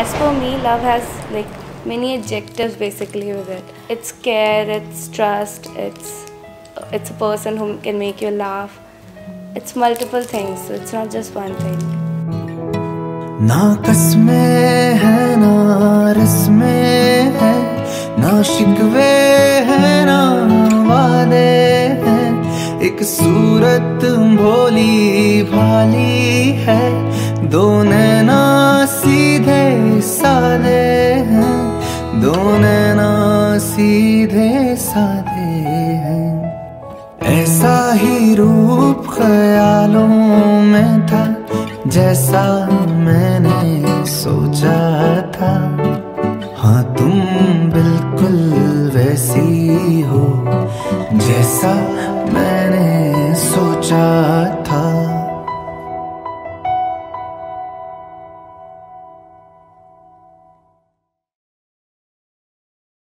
as for me, love has like many adjectives basically with it. It's care, it's trust, it's a person who can make you laugh. It's multiple things, so it's not just one thing. ना कसमें है ना रस्में है, ना शिकवे है ना वादे हैं, एक सूरत भोली भाली है, दो नैना सीधे साधे हैं, दो नैना सीधे साधे हैं। ऐसा ही रूप ख्यालों में था जैसा मैंने सोचा था, हाँ तुम बिल्कुल वैसी हो जैसा मैंने सोचा